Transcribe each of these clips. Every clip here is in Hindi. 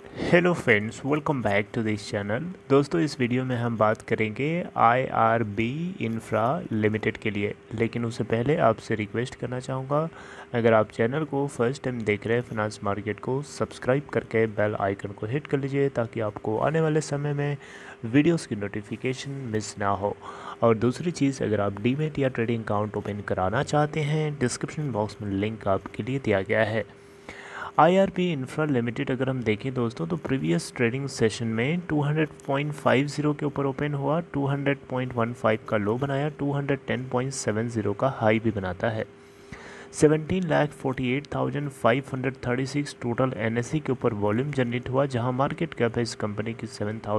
Hello friends, welcome back to this channel. दोस्तों, इस वीडियो में हम बात करेंगे IRB इंफ्रा लिमिटेड के लिए। लेकिन उससे पहले आपसे रिक्वेस्ट करना चाहूँगा, अगर आप चैनल को फर्स्ट टाइम देख रहे हैं फाइनेंस मार्केट को, सब्सक्राइब करके बेल आइकन को हिट कर लीजिए ताकि आपको आने वाले समय में वीडियोस की नोटिफिकेशन मिस ना हो। और दूसरी चीज़, अगर आप डीमैट या ट्रेडिंग अकाउंट ओपन कराना चाहते हैं, डिस्क्रिप्शन बॉक्स में लिंक आपके लिए दिया गया है। IRB इंफ्रा लिमिटेड अगर हम देखें दोस्तों, तो प्रीवियस ट्रेडिंग सेशन में 200.50 के ऊपर ओपन हुआ, 200.15 का लो बनाया, 210.70 का हाई भी बनाता है। 17,48,536 टोटल NSE के ऊपर वॉल्यूम जनरेट हुआ, जहां मार्केट कैप है इस कंपनी की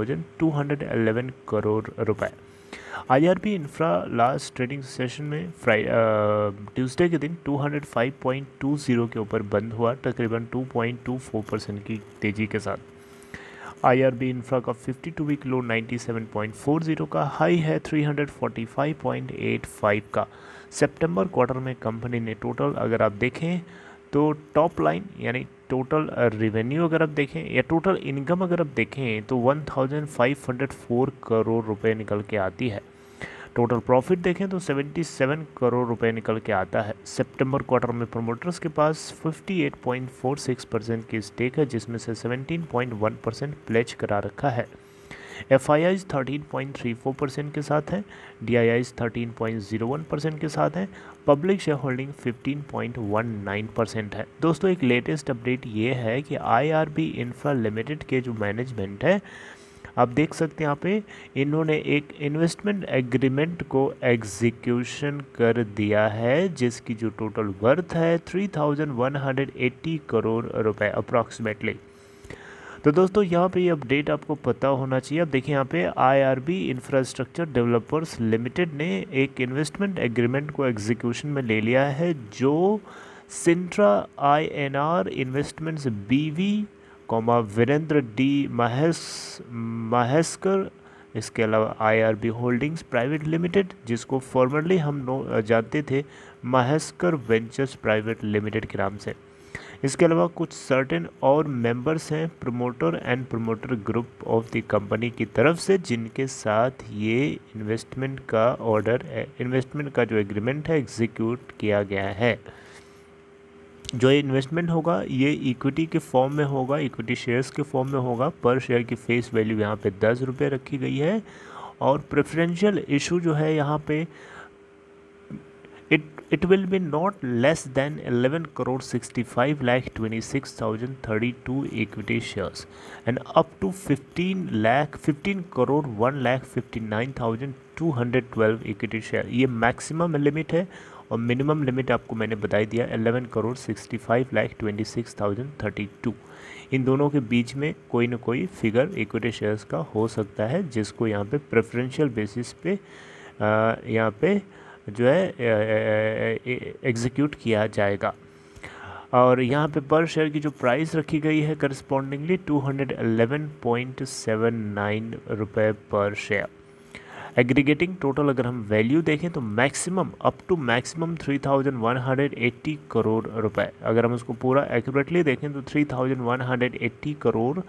7,211 करोड़ रुपए। IRB infra last trading session में ट्यूसडे के दिन 205.20 के ऊपर बंद हुआ, तकरीबन 2.24% की तेज़ी के साथ। IRB इंफ्रा का 52 वीक लो 97.40 का, हाई है 345.85 का। सितंबर क्वार्टर में कंपनी ने टोटल अगर आप देखें तो टॉप लाइन यानी टोटल रेवेन्यू अगर आप देखें या टोटल इनकम अगर आप देखें तो 1504 करोड़ रुपए निकल के आती है। टोटल प्रॉफिट देखें तो 77 करोड़ रुपए निकल के आता है। सितंबर क्वार्टर में प्रमोटर्स के पास 58.46% की स्टेक है, जिसमें से 17.1% प्लेज करा रखा है। FIIs 13.34% के साथ है, DIIs 13.01% के साथ है, पब्लिक शेयर होल्डिंग 15.19% है। दोस्तों, एक लेटेस्ट अपडेट ये है कि IRB इंफ्रा लिमिटेड के जो मैनेजमेंट है, आप देख सकते हैं यहाँ पे इन्होंने एक इन्वेस्टमेंट एग्रीमेंट को एग्जीक्यूशन कर दिया है, जिसकी जो टोटल वर्थ है 3,180 करोड़ रुपए अप्रॉक्सीमेटली। तो दोस्तों, यहाँ पे ये अपडेट आपको पता होना चाहिए। अब देखिए यहाँ पे IRB इंफ्रास्ट्रक्चर डेवलपर्स लिमिटेड ने एक इन्वेस्टमेंट एग्रीमेंट को एग्जीक्यूशन में ले लिया है, जो Cintra INR investments BV, Virendra D Mhaiskar, इसके अलावा IRB होल्डिंग्स प्राइवेट लिमिटेड, जिसको फॉर्मरली हम जानते थे माहेस्कर वेंचर्स प्राइवेट लिमिटेड के नाम से। इसके अलावा कुछ सर्टेन और मेंबर्स हैं promoter and promoter group of the company की तरफ से, जिनके साथ ये इन्वेस्टमेंट का जो एग्रीमेंट है एग्जीक्यूट किया गया है। जो ये इन्वेस्टमेंट होगा ये इक्विटी के फॉर्म में होगा, इक्विटी शेयर्स के फॉर्म में होगा। पर शेयर की फेस वैल्यू यहाँ पे 10 रुपये रखी गई है, और प्रेफरेंशियल इशू जो है यहाँ पे it will be not less than 11,65,26,032 equity shares and up to 15 crore 1,59,212 equity share। ये मैक्सिमम लिमिट है, और मिनिमम लिमिट आपको मैंने बताई दिया 11,65,26,032। इन दोनों के बीच में कोई ना कोई फिगर इक्विटी शेयर्स का हो सकता है, जिसको यहाँ पे प्रेफरेंशियल बेसिस पे यहाँ पे जो है एग्जीक्यूट किया जाएगा। और यहाँ पे पर शेयर की जो प्राइस रखी गई है करस्पॉन्डिंगली 211.79 रुपये पर शेयर। एग्रीगेटिंग टोटल अगर हम वैल्यू देखें तो maximum up to maximum 3,180 crore रुपए। अगर हम उसको पूरा एक्यूरेटली देखें तो 3,180 करोड़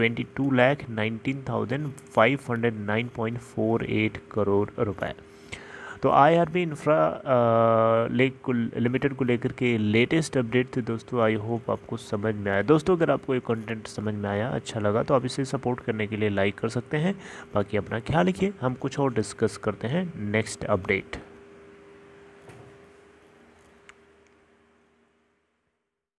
22,19,509.48 करोड़ रुपए। तो IRB इंफ्रा लिमिटेड को लेकर के लेटेस्ट अपडेट थे दोस्तों। आई होप आपको समझ में आया। दोस्तों, अगर आपको ये कंटेंट समझ में आया, अच्छा लगा, तो आप इसे सपोर्ट करने के लिए लाइक कर सकते हैं। बाकी अपना ख्याल रखिए, हम कुछ और डिस्कस करते हैं नेक्स्ट अपडेट।